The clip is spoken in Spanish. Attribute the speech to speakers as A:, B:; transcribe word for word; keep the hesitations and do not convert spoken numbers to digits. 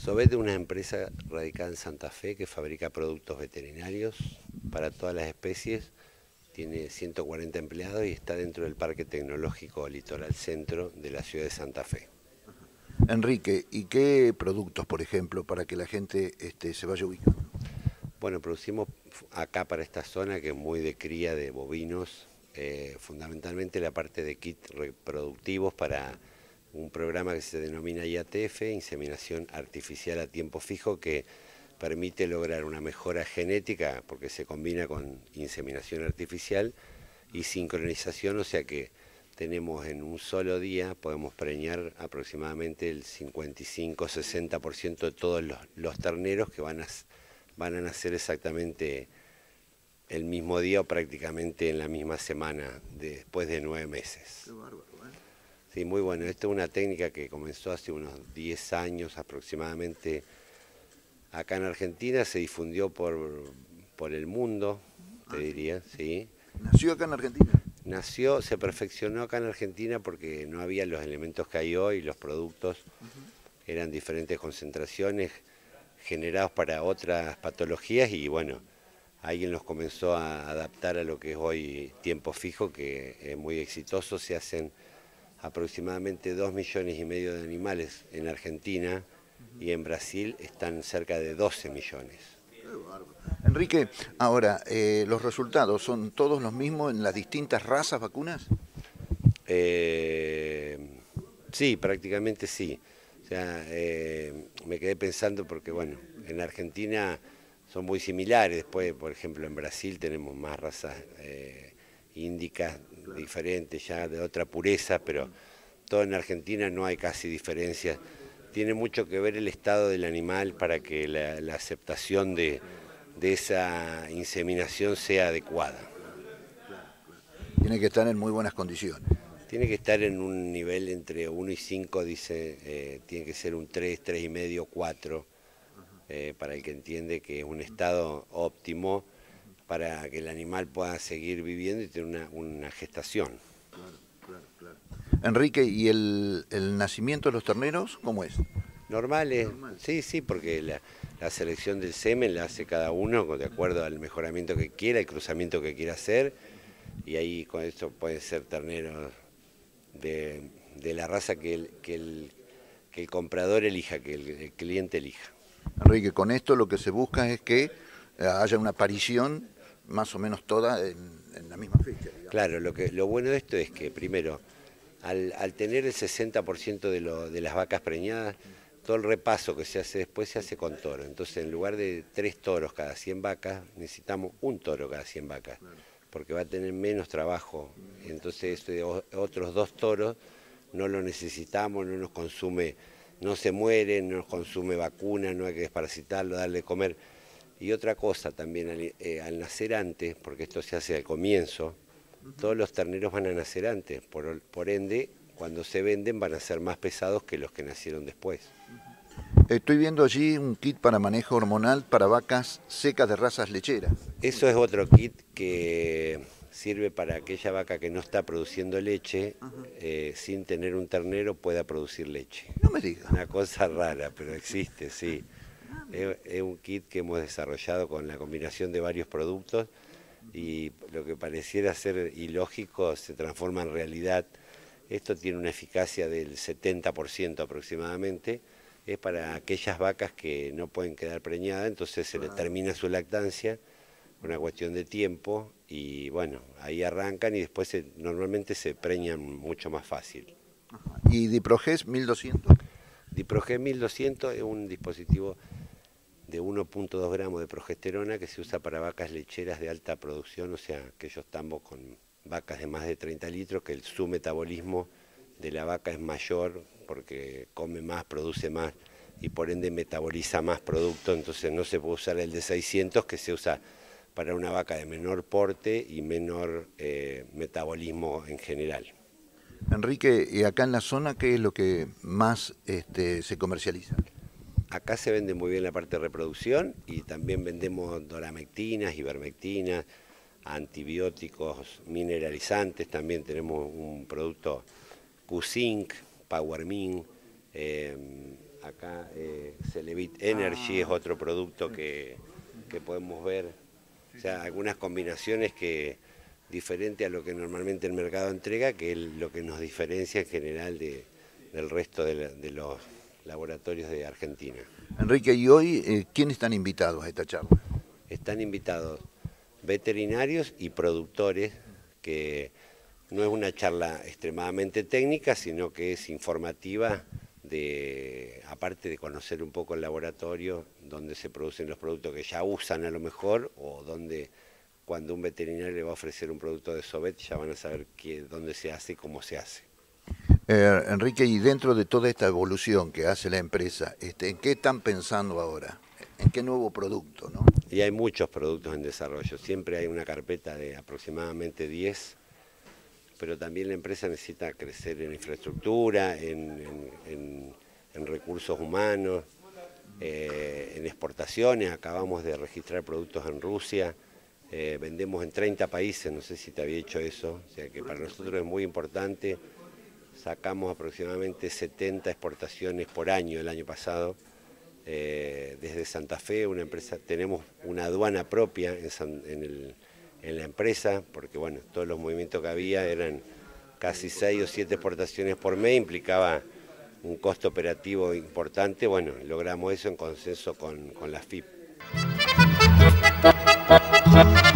A: Sovet es una empresa radicada en Santa Fe que fabrica productos veterinarios para todas las especies. Tiene ciento cuarenta empleados y está dentro del Parque Tecnológico Litoral Centro de la ciudad de Santa Fe.
B: Enrique, ¿y qué productos, por ejemplo, para que la gente este, se vaya ubicando?
A: Bueno, producimos acá para esta zona que es muy de cría de bovinos, eh, fundamentalmente la parte de kits reproductivos para un programa que se denomina I A T F, Inseminación Artificial a Tiempo Fijo, que permite lograr una mejora genética porque se combina con inseminación artificial y sincronización, o sea que tenemos en un solo día, podemos preñar aproximadamente el cincuenta y cinco a sesenta por ciento de todos los, los terneros que van a, van a nacer exactamente el mismo día o prácticamente en la misma semana, de, después de nueve meses.
B: Qué bárbaro, ¿eh?
A: Sí, muy bueno. Esta es una técnica que comenzó hace unos diez años aproximadamente acá en Argentina, se difundió por, por el mundo, te diría, sí.
B: ¿Nació acá en Argentina?
A: Nació, se perfeccionó acá en Argentina porque no había los elementos que hay hoy, los productos uh-huh. eran diferentes concentraciones generados para otras patologías y bueno, alguien los comenzó a adaptar a lo que es hoy tiempo fijo, que es muy exitoso. Se hacen aproximadamente dos millones y medio de animales en Argentina uh-huh. y en Brasil están cerca de doce millones.
B: Enrique, ahora, eh, ¿los resultados son todos los mismos en las distintas razas vacunas?
A: Eh, sí, prácticamente sí. O sea, eh, me quedé pensando porque, bueno, en Argentina son muy similares. Después, por ejemplo, en Brasil tenemos más razas eh, índicas diferentes, ya de otra pureza, pero todo en Argentina no hay casi diferencias. Tiene mucho que ver el estado del animal para que la, la aceptación de, de esa inseminación sea adecuada.
B: Tiene que estar en muy buenas condiciones.
A: Tiene que estar en un nivel entre uno y cinco, dice, eh, tiene que ser un tres, tres y medio, cuatro, eh, para el que entiende que es un estado óptimo para que el animal pueda seguir viviendo y tener una, una gestación.
B: Claro, claro, claro. Enrique, ¿y el, el nacimiento de los terneros cómo es?
A: Normales, Normal. sí, sí, porque la, la selección del semen la hace cada uno de acuerdo al mejoramiento que quiera, el cruzamiento que quiera hacer, y ahí con esto pueden ser terneros de, de la raza que el, que, el, que el comprador elija, que el, el cliente elija.
B: Enrique, con esto lo que se busca es que haya una aparición más o menos toda en, en la misma fecha, digamos.
A: Claro, lo, que, lo bueno de esto es que primero, al, al tener el sesenta por ciento de, lo, de las vacas preñadas, todo el repaso que se hace después se hace con toro. Entonces, en lugar de tres toros cada cien vacas, necesitamos un toro cada cien vacas, porque va a tener menos trabajo. Entonces, este, otros dos toros no lo necesitamos, no nos consume, no se muere, no nos consume vacuna, no hay que desparasitarlo, darle de comer. Y otra cosa también, al, eh, al nacer antes, porque esto se hace al comienzo, todos los terneros van a nacer antes, por, por ende, cuando se venden van a ser más pesados que los que nacieron después.
B: Estoy viendo allí un kit para manejo hormonal para vacas secas de razas lecheras.
A: Eso es otro kit que sirve para aquella vaca que no está produciendo leche, eh, sin tener un ternero pueda producir leche.
B: No me digas.
A: Una cosa rara, pero existe, sí. Es, es un kit que hemos desarrollado con la combinación de varios productos y lo que pareciera ser ilógico se transforma en realidad. Esto tiene una eficacia del setenta por ciento aproximadamente, es para aquellas vacas que no pueden quedar preñadas, entonces se les termina su lactancia, una cuestión de tiempo, y bueno, ahí arrancan y después se, normalmente se preñan mucho más fácil.
B: ¿Y Diproges mil doscientos?
A: Diproges mil doscientos es un dispositivo de uno punto dos gramos de progesterona que se usa para vacas lecheras de alta producción, o sea, aquellos tambos con vacas de más de treinta litros, que el, su metabolismo de la vaca es mayor porque come más, produce más y por ende metaboliza más producto, entonces no se puede usar el de seiscientos que se usa para una vaca de menor porte y menor eh, metabolismo en general.
B: Enrique, ¿y acá en la zona qué es lo que más este, se comercializa?
A: Acá se vende muy bien la parte de reproducción y también vendemos doramectinas, ivermectinas, antibióticos, mineralizantes, también tenemos un producto Q-Zinc, PowerMin, eh, acá eh, Celebit Energy ah. es otro producto que, que podemos ver, o sea, algunas combinaciones que diferente a lo que normalmente el mercado entrega, que es lo que nos diferencia en general de, del resto de, la, de los laboratorios de Argentina.
B: Enrique, ¿y hoy eh, quiénes están invitados a esta charla?
A: Están invitados veterinarios y productores, que no es una charla extremadamente técnica, sino que es informativa, de, aparte de conocer un poco el laboratorio, donde se producen los productos que ya usan a lo mejor, o donde cuando un veterinario le va a ofrecer un producto de Sovet ya van a saber qué, dónde se hace y cómo se hace.
B: Eh, Enrique, y dentro de toda esta evolución que hace la empresa, este, ¿en qué están pensando ahora? ¿En qué nuevo producto, no?
A: Y hay muchos productos en desarrollo, siempre hay una carpeta de aproximadamente diez, pero también la empresa necesita crecer en infraestructura, en, en, en, en recursos humanos, eh, en exportaciones. Acabamos de registrar productos en Rusia, eh, vendemos en treinta países, no sé si te había dicho eso, o sea que para nosotros es muy importante. Sacamos aproximadamente setenta exportaciones por año el año pasado. Eh, desde Santa Fe, una empresa, tenemos una aduana propia en, San, en, el, en la empresa, porque bueno, todos los movimientos que había eran casi seis o siete exportaciones por mes, implicaba un costo operativo importante. Bueno, logramos eso en consenso con, con la F I P.